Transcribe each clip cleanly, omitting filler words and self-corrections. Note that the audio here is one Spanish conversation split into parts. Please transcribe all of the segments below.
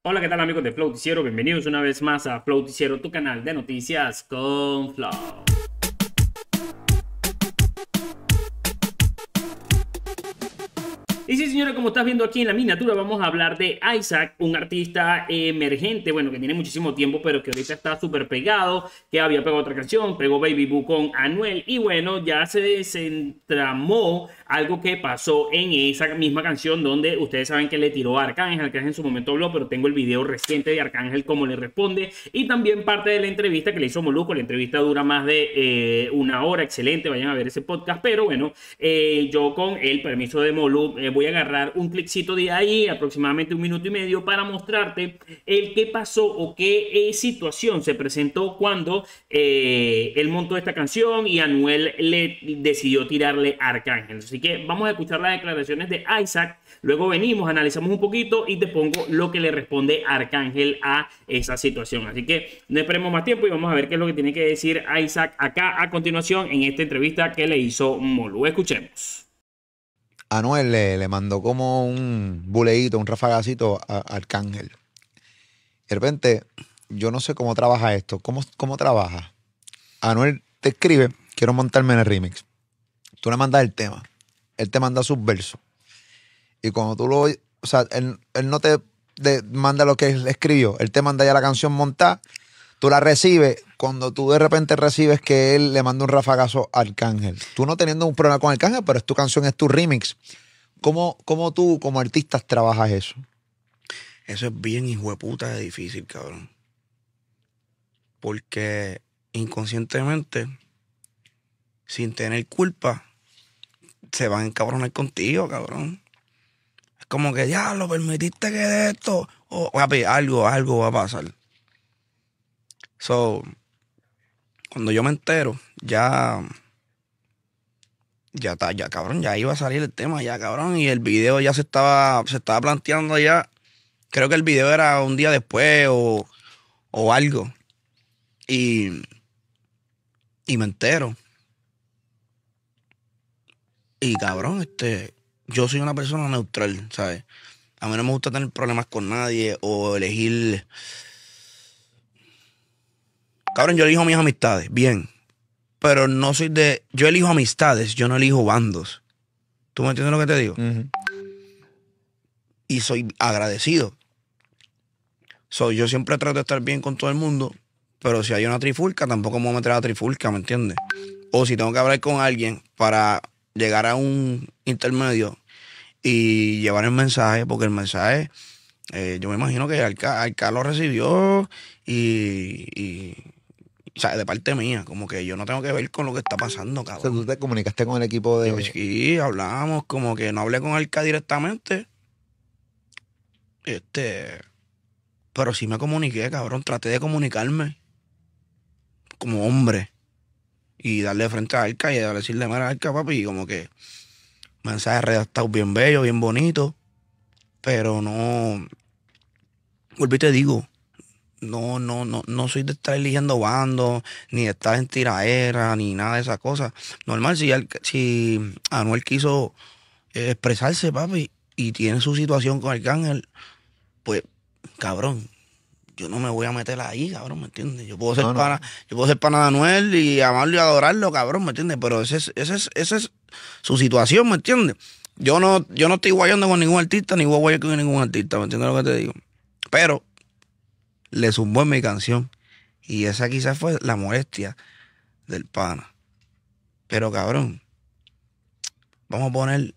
Hola, ¿qué tal amigos de Flow? Bienvenidos una vez más a Flow, tu canal de noticias con Flow. Y sí, señora, como estás viendo aquí en la miniatura, vamos a hablar de Isaac, un artista emergente, bueno, que tiene muchísimo tiempo, pero que ahorita está súper pegado, que había pegado otra canción, pegó Baby Boo con Anuel, y bueno, ya se desentramó algo que pasó en esa misma canción, donde ustedes saben que le tiró a Arcángel. Arcángel en su momento habló, pero tengo el video reciente de Arcángel cómo le responde, y también parte de la entrevista que le hizo Moluco. La entrevista dura más de una hora, excelente, vayan a ver ese podcast, pero bueno, yo con el permiso de Molu voy a agarrar un clipcito de ahí, aproximadamente 1 minuto y medio, para mostrarte el qué pasó o qué situación se presentó cuando él montó esta canción y Anuel le decidió tirarle a Arcángel. Así que vamos a escuchar las declaraciones de Isaac, luego venimos, analizamos un poquito y te pongo lo que le responde Arcángel a esa situación. Así que no esperemos más tiempo y vamos a ver qué es lo que tiene que decir Isaac acá a continuación en esta entrevista que le hizo Molu. Escuchemos. Anuel le mandó como un buleíto, un rafagacito a Arcángel. De repente, yo no sé cómo trabaja esto. ¿Cómo trabaja? Anuel te escribe, quiero montarme en el remix. Tú le mandas el tema. Él te manda sus versos. Y cuando tú lo... O sea, él no te manda lo que él escribió. Él te manda ya la canción montada. Tú la recibes. Cuando tú de repente recibes que él le manda un rafagazo a Arcángel. Tú no teniendo un problema con Arcángel, pero es tu canción, es tu remix. ¿Cómo tú, como artista, trabajas eso? Eso es bien hijueputa de difícil, cabrón. Porque inconscientemente, sin tener culpa, se van a encabronar contigo, cabrón. Es como que, ya, lo permitiste que de esto. O, papi, algo va a pasar. So, cuando yo me entero, ya está, ya, cabrón, ya iba a salir el tema, ya, cabrón. Y el video ya se estaba planteando ya. Creo que el video era un día después o algo. Y me entero. Y cabrón, yo soy una persona neutral, ¿sabes? A mí no me gusta tener problemas con nadie o elegir. Cabrón, yo elijo mis amistades, bien. Pero no soy de. Yo elijo amistades, yo no elijo bandos. ¿Tú me entiendes lo que te digo? Y soy agradecido. Yo siempre trato de estar bien con todo el mundo. Pero si hay una trifulca, tampoco me voy a meter a la trifulca, ¿me entiendes? O si tengo que hablar con alguien para llegar a un intermedio y llevar el mensaje, porque el mensaje, yo me imagino que Alca lo recibió y, o sea, de parte mía, como que yo no tengo que ver con lo que está pasando, O sea, cabrón. tú te comunicaste con el equipo de... Sí, hablamos, como que no hablé con Alca directamente, pero sí me comuniqué, cabrón, traté de comunicarme como hombre y darle frente a Alca y decirle, mira, Alca, papi, y como que mensaje redactado bien bello, bien bonito, pero no, vuelvo y te digo, no soy de estar eligiendo bandos, ni de estar en tiraera, ni nada de esas cosas. Normal, si Anuel quiso expresarse, papi, y tiene su situación con Arcángel, pues, cabrón, yo no me voy a meter ahí, cabrón, ¿me entiendes? Yo puedo ser No, no. yo puedo ser pana de Anuel y amarlo y adorarlo, cabrón, ¿me entiendes? Pero esa es su situación, ¿me entiendes? Yo no estoy guayando con ningún artista, ni voy a guayar con ningún artista, ¿me entiendes lo que te digo? Pero le zumbó en mi canción. Y esa quizás fue la molestia del pana. Pero cabrón, vamos a poner.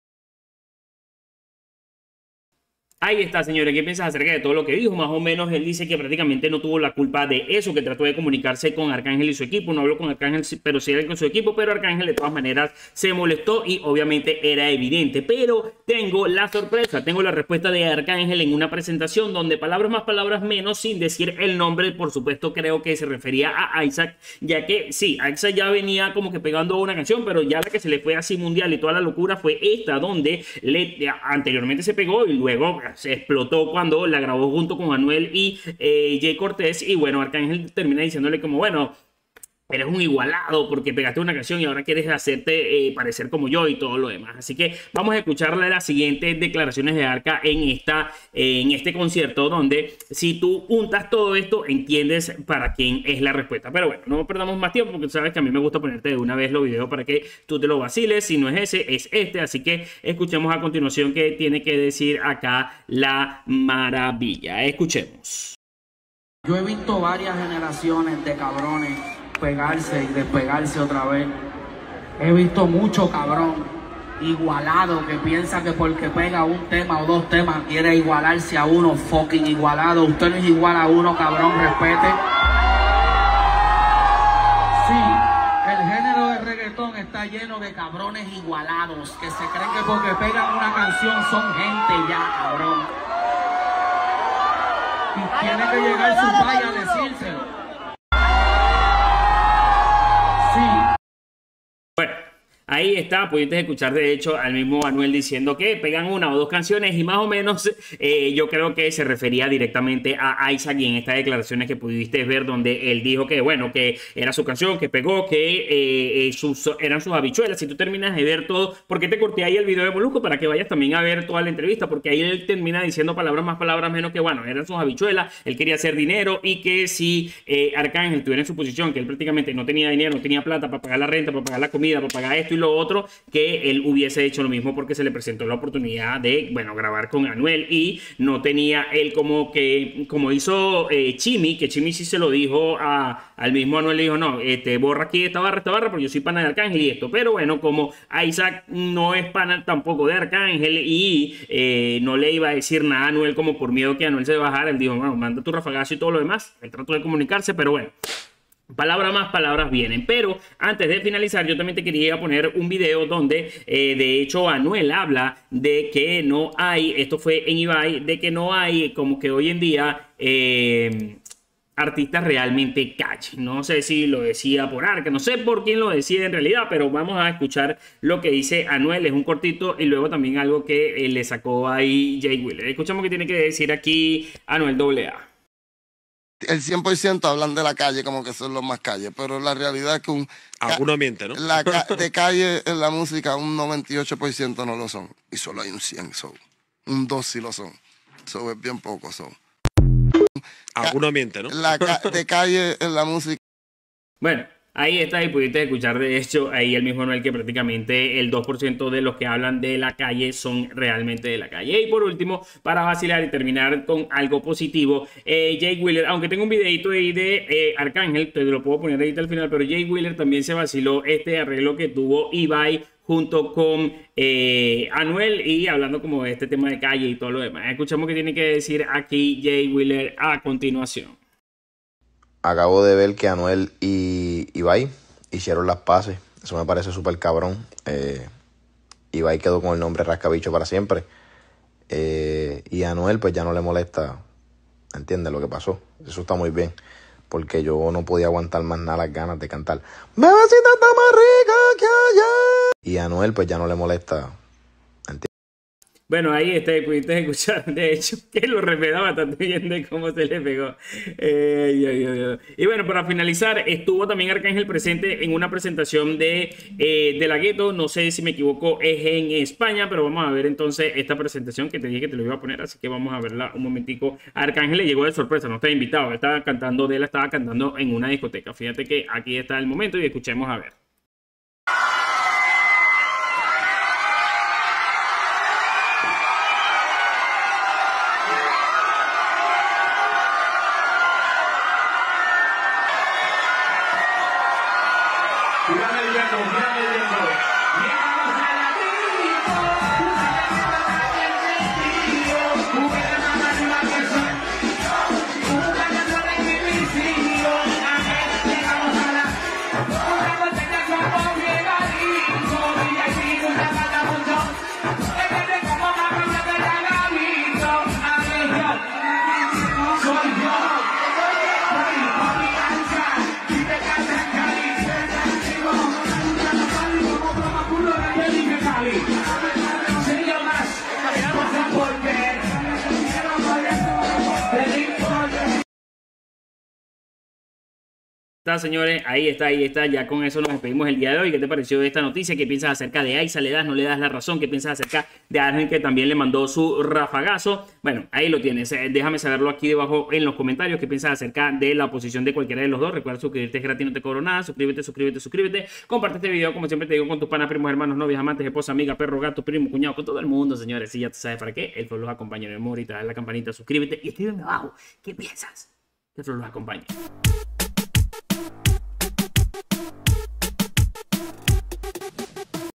Ahí está, señores. ¿Qué piensas acerca de todo lo que dijo? Más o menos él dice que prácticamente no tuvo la culpa de eso, que trató de comunicarse con Arcángel y su equipo. No habló con Arcángel, pero sí con su equipo, pero Arcángel de todas maneras se molestó y obviamente era evidente. Pero tengo la sorpresa, tengo la respuesta de Arcángel en una presentación donde palabras más, palabras menos, sin decir el nombre, por supuesto creo que se refería a Isaac, ya que sí, Isaac ya venía como que pegando una canción, pero ya la que se le fue así mundial y toda la locura fue esta, donde anteriormente se pegó y luego se explotó cuando la grabó junto con Anuel y Jay Cortés. Y bueno, Arcángel termina diciéndole como, bueno, eres un igualado porque pegaste una canción y ahora quieres hacerte parecer como yo y todo lo demás. Así que vamos a escucharle las siguientes declaraciones de Arca en este concierto, donde si tú untas todo esto, entiendes para quién es la respuesta. Pero bueno, no perdamos más tiempo porque tú sabes que a mí me gusta ponerte de una vez los videos para que tú te lo vaciles. Si no es ese, es este. Así que escuchemos a continuación qué tiene que decir acá la maravilla. Escuchemos. Yo he visto varias generaciones de cabrones pegarse y despegarse otra vez. He visto mucho cabrón igualado que piensa que porque pega un tema o dos temas quiere igualarse a uno. Fucking igualado. Usted no es igual a uno, cabrón, respete. Sí, el género de reggaetón está lleno de cabrones igualados que se creen que porque pegan una canción son gente ya, cabrón. Y tiene que llegar su país a decírselo. Bueno, ahí está, pudiste escuchar de hecho al mismo Anuel diciendo que pegan una o dos canciones y más o menos yo creo que se refería directamente a Isaac y en estas declaraciones que pudiste ver donde él dijo que bueno, que era su canción, que pegó, que eran sus habichuelas. Si tú terminas de ver todo, ¿por qué te corté ahí el video de Molusco? Para que vayas también a ver toda la entrevista, porque ahí él termina diciendo palabras más, palabras menos, que bueno, eran sus habichuelas, él quería hacer dinero y que si Arcángel estuviera en su posición, que él prácticamente no tenía dinero, no tenía plata para pagar la renta, para pagar la comida, para pagar esto y lo otro, que él hubiese hecho lo mismo porque se le presentó la oportunidad de, bueno, grabar con Anuel y no tenía él como hizo Chimi, que Chimi sí se lo dijo al mismo Anuel, le dijo, no, borra aquí esta barra, porque yo soy pana de Arcángel y esto, pero bueno, como Isaac no es pana tampoco de Arcángel y no le iba a decir nada a Anuel como por miedo que Anuel se bajara, él dijo, bueno, manda tu rafagazo y todo lo demás, él trató de comunicarse, pero bueno. Palabras más, palabras vienen. Pero antes de finalizar, yo también te quería poner un video donde de hecho Anuel habla de que no hay, esto fue en Ibai, de que no hay como que hoy en día artistas realmente calle. No sé si lo decía por Arca, no sé por quién lo decía en realidad, pero vamos a escuchar lo que dice Anuel. Es un cortito y luego también algo que le sacó ahí Jay Wheeler. Escuchamos qué tiene que decir aquí Anuel AA. El 100% hablan de la calle como que son los más calle, pero la realidad es que alguno miente, ¿no? De calle en la música un 98% no lo son y solo hay un 100, un 2 sí lo son, eso es bien poco, alguno miente, ¿no? De calle en la música. Bueno, ahí está, y pudiste escuchar de hecho ahí el mismo Anuel que prácticamente el 2% de los que hablan de la calle son realmente de la calle. Y por último, para vacilar y terminar con algo positivo, Jay Wheeler, aunque tengo un videito ahí de Arcángel, te lo puedo poner ahí al final, pero Jay Wheeler también se vaciló este arreglo que tuvo Ibai junto con Anuel y hablando como de este tema de calle y todo lo demás. Escuchamos qué tiene que decir aquí Jay Wheeler a continuación. Acabo de ver que Anuel y Ibai hicieron las paces. Eso me parece súper cabrón. Ibai quedó con el nombre Rascabicho para siempre. Y a Anuel pues ya no le molesta, ¿entiendes lo que pasó? Eso está muy bien. Porque yo no podía aguantar más nada las ganas de cantar Bebecita está más rica que ayer. Y a Anuel pues ya no le molesta. Bueno, ahí está, pudiste escuchar, de hecho, que lo respetaba bastante bien de cómo se le pegó. Y bueno, para finalizar, estuvo también Arcángel presente en una presentación de La Ghetto. No sé si me equivoco, es en España, pero vamos a ver entonces esta presentación que te dije que te lo iba a poner, así que vamos a verla un momentico. A Arcángel le llegó de sorpresa, no estaba invitado, él estaba cantando en una discoteca. Fíjate que aquí está el momento y escuchemos a ver. Está, señores, ahí está, ya con eso nos despedimos el día de hoy. ¿Qué te pareció esta noticia? ¿Qué piensas acerca de Aiza? ¿Le das, no le das la razón? ¿Qué piensas acerca de alguien que también le mandó su rafagazo? Bueno, ahí lo tienes, déjame saberlo aquí debajo en los comentarios. ¿Qué piensas acerca de la posición de cualquiera de los dos? Recuerda suscribirte, es gratis, no te cobro nada. Suscríbete. Comparte este video, como siempre te digo, con tus panas, primos, hermanos, novias, amantes, esposa, amiga, perro, gato, primo, cuñado, con todo el mundo, señores. Si ya tú sabes para qué, el Flow los acompaña. Nos vemos ahorita, dale la campanita, suscríbete y escríbeme abajo. ¿Qué piensas? Que el Flow los acompañe.